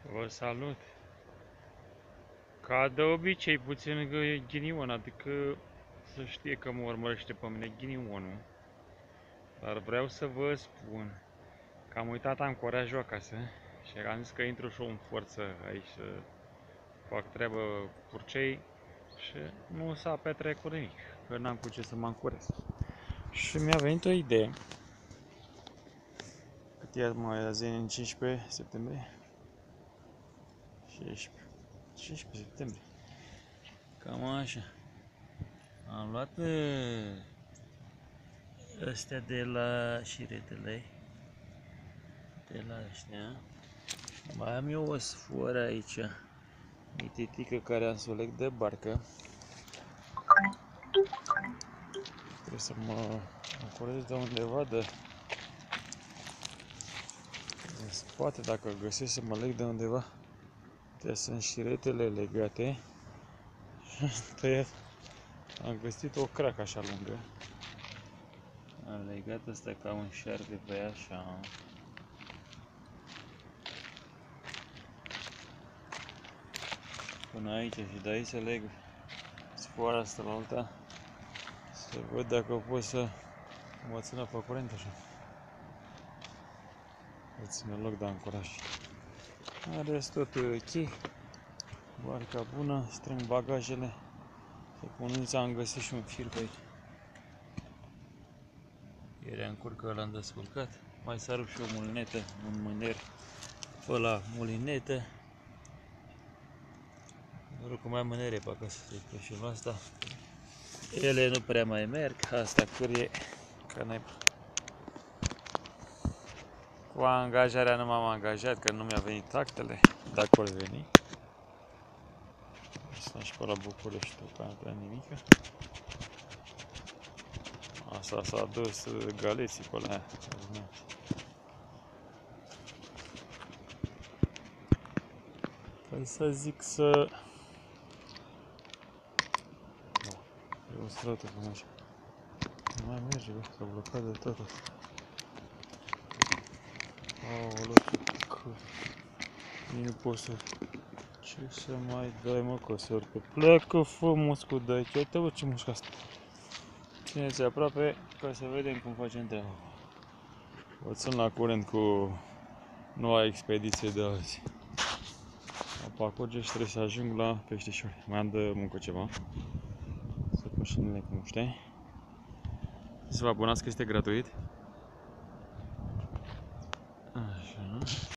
Vă salut! Ca de obicei, puțin ghinion, adică să știe că mă urmărește pe mine ghinionul. Dar vreau să vă spun că am uitat ancorajul acasă și am zis că intru și eu în forță aici să fac treabă purcei și nu s-a petrecut nimic, că n-am cu ce să mă ancorez. Și mi-a venit o idee. Cât e mai azi în 15 septembrie? 16 septembrie. Cam așa. Am luat astea de la șiretele, de la ăștia. Mai am eu o sforă aici, mititică, care am să o leg de barcă. Trebuie să mă ancorez de undeva de în spate, dacă găsesc să mă leg de undeva. Astea sunt șiretele legate. Și am găsit o cracă așa lungă. Am legat asta ca un șarpe pe ea, așa. Până aici și de aici să leg sfoara asta la alta. Să văd dacă pot să mă țină pe curent așa. Să țină loc de ancoraj. În rest tot ok. Barca bună, strâng bagajele. Să puneți, am găsit și un fir pe aici. Ieri am curcă, l-am descurcat. Mai s-a rupt și o mulinetă, un mâner pe la mulinetă. Noroc că mai am mânere pe acasă, deci și asta. Ele nu prea mai merg, asta curie că n-ai. Cu angajarea nu m-am angajat, că nu mi-a venit actele, dacă or veni. Sunt și pe la București, că nu prea nimică. Asta s-a dus galeții pe la aia. Păi să zic să... E o stradă cum așa. Nu mai merge, bă, s-a blocat de tot. Aoleu, că... Nu pot să... Ce să mai dai, mă, că se urcă? Pleacă frumos cu de aici. Uite, bă, ce mușcă asta. Țineți aproape ca să vedem cum facem treaba. Vă țin la curent cu noua expediție de azi. La parcurge și trebuie să ajung la Peștișori. Mai am de muncă ceva. Să pășinile cum știi. Să vă abonați că este gratuit. Așa.